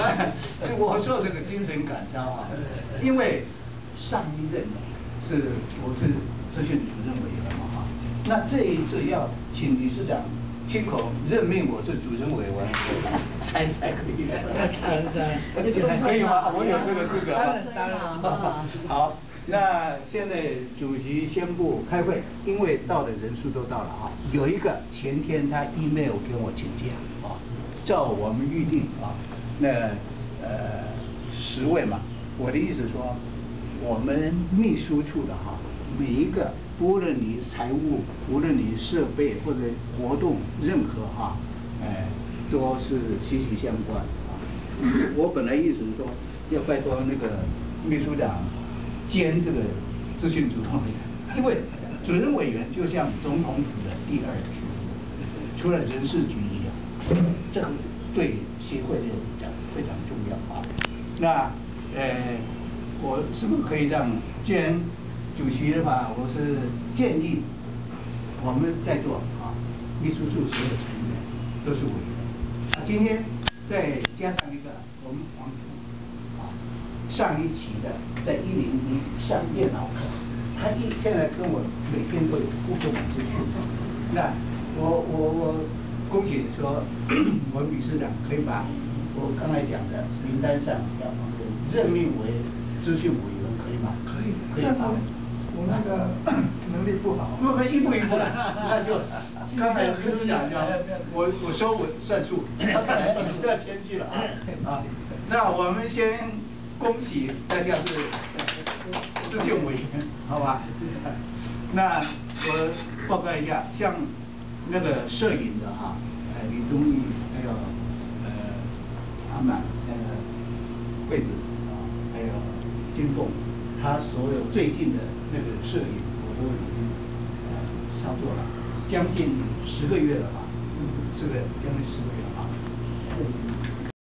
是我受这个精神感召啊，因为上一任我是资讯主任委员嘛哈，那这一次要请理事长亲口任命我是主任委员，才可以的。当然，可以吗？我有这个资格吗？ 当然。 好，那现在主席宣布开会，因为到的人数都到了哈。有一个前天他 email 跟我请假啊，照我们预定啊，那10位嘛，我的意思说，我们秘书处的哈，每一个无论你财务，无论你设备或者活动，任何哈，都是息息相关啊。我本来意思是说，要拜托那个秘书长兼这个资讯主任委员，因为主任委员就像总统府的第2局，除了人事局一样，这个对协会来讲非常重要啊。那我是不是可以让，既然主席的话，我是建议我们在座啊，秘书处所有成员都是委员。今天再加上一个我们黄总啊，上一期的在101上电脑课，他现在跟我每天都有互动资讯。那我恭请说，我们理事长可以把我刚才讲的名单上要任命为资讯委员，可以吗？ 可以， 可以吗？ 我那个能力不好。 不，一步一步的，那就刚才秘书长讲，我说我算数，他当然算数，不要谦虚了啊。那我们先恭喜大家是资讯委员，好吧？那我报告一下，像那个摄影的哈，李宗义，还有阿满，惠子啊，还有金凤，他所有最近的那个摄影，我都已经操作了，将近10个月了吧？是不是将近10个月了啊？